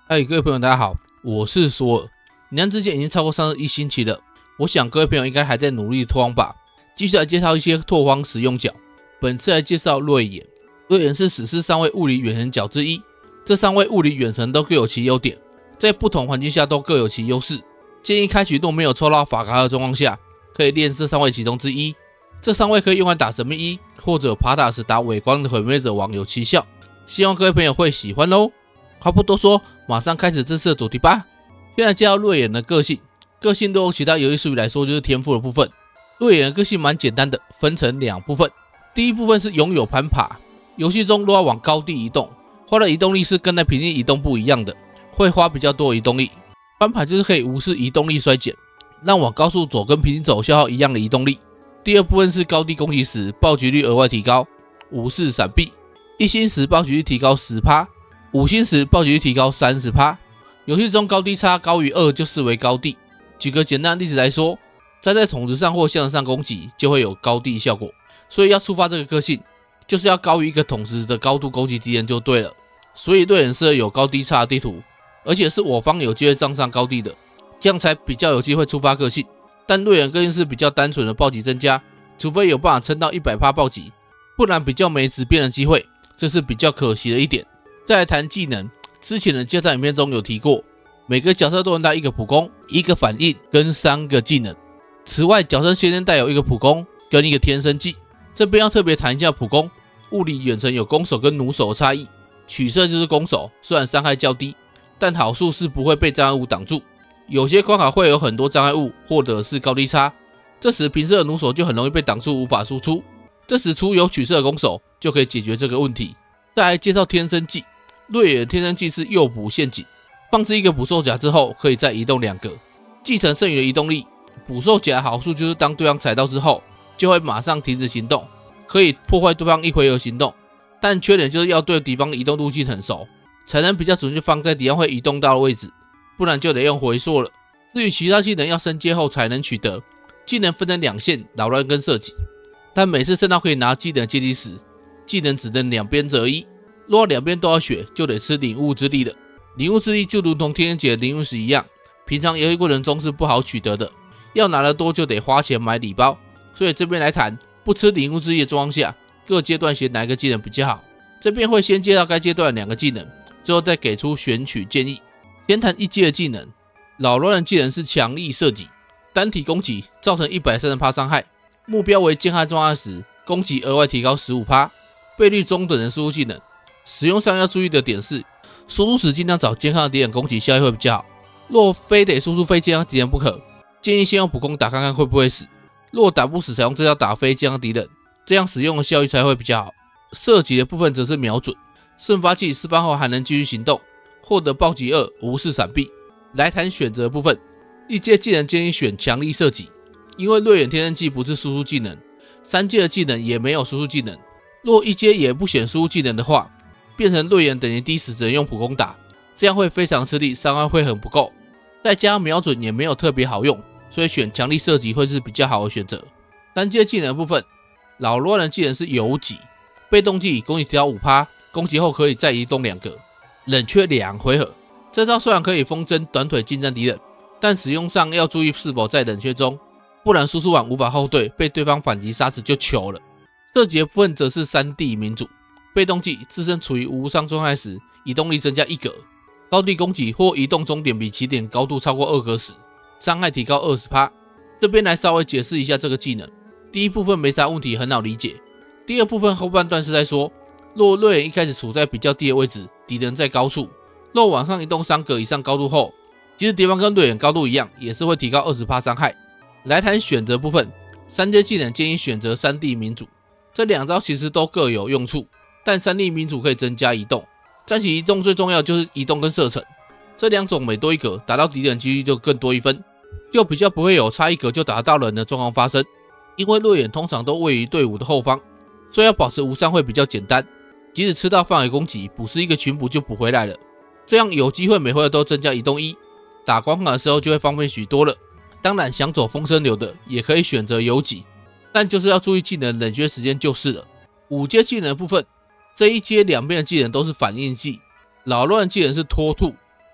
嗨，各位朋友，大家好，我是索尔。你看之前已经超过31星期了，我想各位朋友应该还在努力拓荒吧。继续来介绍一些拓荒使用角。本次来介绍瑞眼。瑞眼是史诗3位物理远程角之一，这3位物理远程都各有其优点，在不同环境下都各有其优势。建议开局若没有抽到法卡的状况下，可以练这3位其中之一。这3位可以用来打神秘一，或者爬塔时打伪光的毁灭者王有奇效。希望各位朋友会喜欢咯。话不多说，马上开始这次的主题吧。现在介绍瑞眼的个性，对用其他游戏术语来说就是天赋的部分。瑞眼的个性蛮简单的，分成2部分。第一部分是拥有攀爬，游戏中若要往高地移动，花的移动力是跟在平地移动不一样的，会花比较多的移动力。攀爬就是可以无视移动力衰减，让往高速走跟平行走消耗一样的移动力。第二部分是高地攻击时暴击率额外提高，无视闪避，1星时暴击率提高 10%，5星时暴击率提高 30%。 游戏中高低差高于2就视为高地。举个简单的例子来说，站在筒子上或向上攻击就会有高地效果，所以要触发这个个性，就是要高于一个筒子的高度攻击敌人就对了。所以瑞眼适合有高低差的地图，而且是我方有机会站上高地的，这样才比较有机会触发个性。但瑞眼个性是比较单纯的暴击增加，除非有办法撑到 100% 暴击，不然比较没质变的机会，这是比较可惜的一点。再来谈技能，之前的介绍影片中有提过，每个角色都能带1个普攻、1个反应跟3个技能。此外，角色先天带有1个普攻跟1个天生技。这边要特别谈一下普攻，物理远程有弓手跟弩手的差异，取色就是弓手，虽然伤害较低，但好处是不会被障碍物挡住。有些关卡会有很多障碍物或者是高低差，这时平射的弩手就很容易被挡住，无法输出。这时出有取色的弓手就可以解决这个问题。再来介绍天生技，瑞眼的天生技是诱捕陷阱，放置1个捕兽夹之后，可以再移动2个，继承剩余的移动力。捕兽夹的好处就是当对方踩到之后，就会马上停止行动，可以破坏对方1回合行动。但缺点就是要对敌方移动路径很熟，才能比较准确放在敌方会移动到的位置，不然就得用回溯了。至于其他技能要升阶后才能取得，技能分成2线，扰乱跟射击。但每次升到可以拿技能阶级时，技能只能2边择一，若2边都要选，就得吃领悟之力了。领悟之力就如同天元节的领悟石一样，平常游戏过程中是不好取得的，要拿得多就得花钱买礼包。所以这边来谈，不吃领悟之力的状况下，各阶段选哪一个技能比较好。这边会先介绍该阶段的2个技能，之后再给出选取建议。先谈1阶的技能，扰乱的技能是强力射击，单体攻击造成 130% 伤害，目标为健康状态时，攻击额外提高 15%， 倍率中等的输出技能。使用上要注意的点是，输出时尽量找健康的敌人攻击效益会比较好，若非得输出非健康敌人不可，建议先用普攻打看看会不会死，若打不死才用这招打非健康敌人，这样使用的效益才会比较好。射击的部分则是瞄准，瞬发器释放后还能继续行动，获得暴击2，无视闪避。来谈选择的部分，1阶技能建议选强力射击，因为瑞眼天生技不是输出技能，3阶的技能也没有输出技能。若1阶也不选输出技能的话，变成瑞眼等级低时只能用普攻打，这样会非常吃力，伤害会很不够。再加上瞄准也没有特别好用，所以选强力射击会是比较好的选择。3阶技能的部分，扰乱的技能是游击，被动技攻击提高 5%， 攻击后可以再移动2个，冷却2回合。这招虽然可以风筝短腿近战敌人，但使用上要注意是否在冷却中，不然输出完无法后退，被对方反击杀死就糗了。射击的部分则是3地民主，被动技自身处于无伤状态时，移动力增加1格，高地攻击或移动终点比起点高度超过2格时，伤害提高 20%。 这边来稍微解释一下这个技能。第一部分没啥问题，很好理解。第二部分后半段是在说，若瑞眼一开始处在比较低的位置，敌人在高处，若往上移动3格以上高度后，即使敌方跟瑞眼高度一样，也是会提高 20% 伤害。来谈选择部分，3阶技能建议选择3地民主，这2招其实都各有用处，但3地民主可以增加移动，战棋移动最重要就是移动跟射程，这2种每多1格，打到敌人几率就更多1分，又比较不会有差1格就打到人的状况发生。因为瑞眼通常都位于队伍的后方，所以要保持无伤会比较简单，即使吃到范围攻击，捕食1个群捕就补回来了，这样有机会每回合都增加移动1，打关卡的时候就会方便许多了。当然想走风声流的也可以选择游击，但就是要注意技能冷却时间就是了。5阶技能的部分，这1阶2边的技能都是反应技，扰乱技能是脱兔，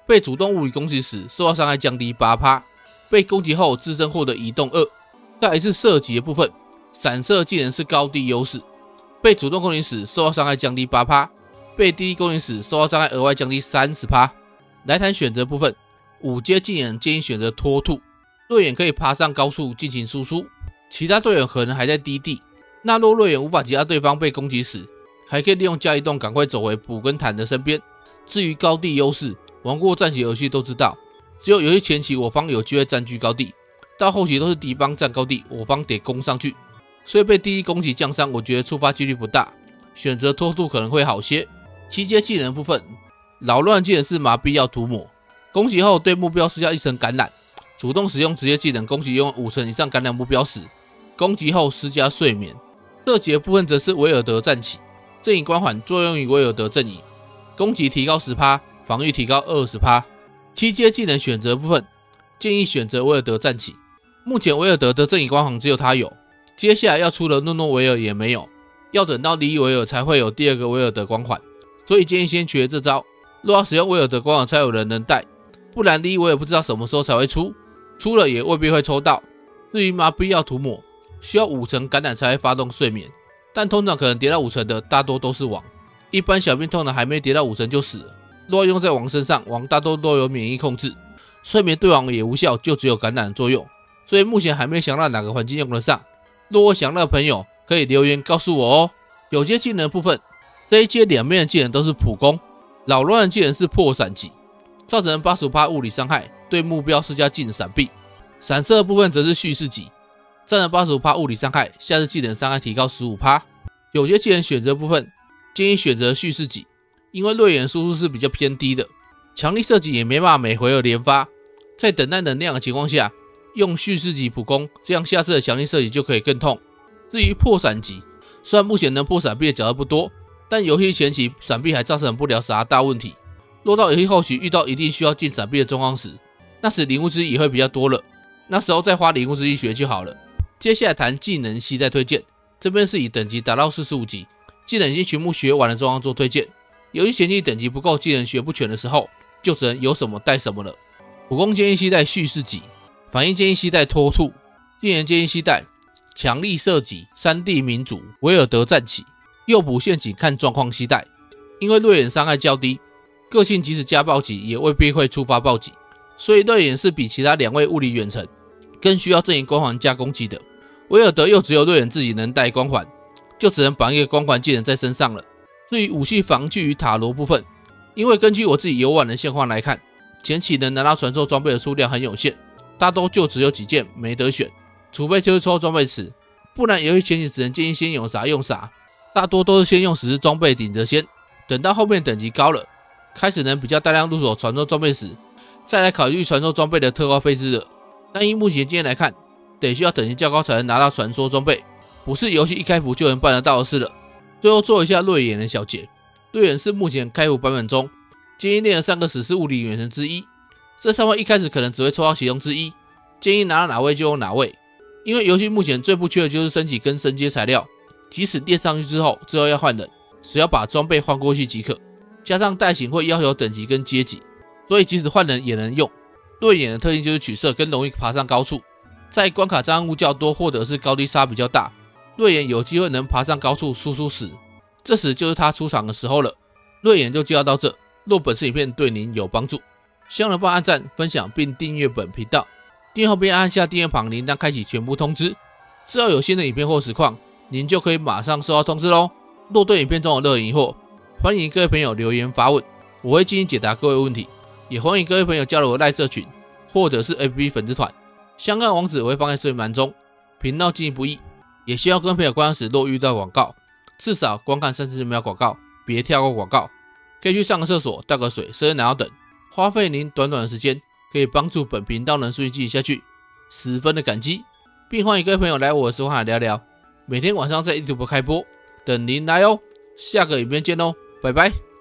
被主动物理攻击时受到伤害降低 8%， 被攻击后自身获得移动2。再来是射击的部分，闪射技能是高低优势，被主动攻击时受到伤害降低 8%， 被低攻击时受到伤害额外降低 30%。 来谈选择部分，5阶技能建议选择脱兔，队员可以爬上高处进行输出，其他队员可能还在低地，那若队员无法击压对方被攻击时，还可以利用加移动赶快走回补跟坦的身边。至于高地优势，玩过战棋游戏都知道，只有游戏前期我方有机会占据高地，到后期都是敌方占高地，我方得攻上去，所以被第一攻击降伤，我觉得触发几率不大，选择脱兔可能会好些。7阶技能部分，扰乱技能是麻痹药涂抹，攻击后对目标施加1层感染，主动使用职业技能攻击用5层以上感染目标时，攻击后施加睡眠。射击的部分则是维尔德战旗，阵营光环作用于维尔德阵营，攻击提高 10%， 防御提高 20%。 7阶技能选择部分，建议选择维尔德战旗，目前维尔德的阵营光环只有他有，接下来要出的诺诺维尔也没有，要等到利伊维尔才会有第2个维尔德光环，所以建议先学这招，若要使用维尔德光环才有人能带，不然利伊维尔不知道什么时候才会出，出了也未必会抽到。至于麻痹药涂抹，需要5层感染才会发动睡眠，但通常可能跌到5层的大多都是王，一般小兵通常还没跌到5层就死了，若要用在王身上，王大多都有免疫控制，睡眠对王也无效，就只有感染作用，所以目前还没想到哪个环境用得上，若我想到的朋友可以留言告诉我哦。9阶技能部分，这一阶两面的技能都是普攻，扰乱的技能是破闪击，造成 85% 物理伤害，对目标施加近闪避。闪射的部分则是蓄势击，占了 85% 物理伤害，下次技能伤害提高 15%。 9阶技能选择部分，建议选择蓄势击，因为瑞眼输出是比较偏低的，强力射击也没办法每回合连发，在等待能量的情况下用蓄势击普攻，这样下次的强力射击就可以更痛。至于破闪击，虽然目前能破闪避的角色不多，但游戏前期闪避还造成不了啥大问题，落到游戏后期遇到一定需要进闪避的状况时，那时领悟之力也会比较多了，那时候再花领悟之力学就好了。接下来谈技能系带推荐，这边是以等级达到45级，技能已经全部学完的状况做推荐。由于前期等级不够，技能学不全的时候，就只能有什么带什么了。普攻建议携带蓄势击，反应建议携带脱兔，技能建议携带强力射击、山地民主、维尔德战旗，诱捕陷阱看状况携带。因为瑞眼伤害较低，个性即使加暴击也未必会触发暴击，所以瑞眼是比其他2位物理远程更需要阵营光环加攻击的。维尔德又只有瑞眼自己能带光环，就只能绑一个光环技能在身上了。至于武器防具与塔罗部分，因为根据我自己游玩的现况来看，前期能拿到传授装备的数量很有限，大多就只有几件没得选，除非就是抽装备池，不然游戏前期只能建议先有啥用啥，大多都是先用10只装备顶着先，等到后面等级高了，开始能比较大量入手传授装备时，再来考虑传授装备的特化费资了。但以目前经验来看，得需要等级较高才能拿到传说装备，不是游戏一开服就能办得到的事了。最后做一下瑞眼的小结，瑞眼是目前开服版本中建议练的3个史诗物理远程之一，这3位一开始可能只会抽到其中之一，建议拿到哪位就用哪位，因为游戏目前最不缺的就是升级跟升阶材料，即使练上去之后要换人，只要把装备换过去即可，加上代型会要求等级跟阶级，所以即使换人也能用。瑞眼的特性就是取色跟容易爬上高处，在关卡障碍物较多或者是高低差比较大，瑞眼有机会能爬上高处输出时，这时就是他出场的时候了。瑞眼就介绍到这，若本次影片对您有帮助，希望能帮按赞、分享并订阅本频道，订阅后边按下订阅旁铃铛，开启全部通知，之后有新的影片或实况，您就可以马上收到通知咯。若对影片中有任何疑惑，欢迎各位朋友留言发问，我会进行解答各位问题，也欢迎各位朋友加入我的赖社群或者是 FB 粉丝团，相关网址我会放在说明栏中。频道经营不易，也希望各位朋友观看时若遇到广告，至少观看30秒广告，别跳过广告，可以去上个厕所、倒个水、伸伸懒腰等，花费您短短的时间，可以帮助本频道能顺利进行下去，十分的感激，并欢迎各位朋友来我的实况海聊聊，每天晚上在 YouTube 开播，等您来哦。下个影片见喽，拜拜。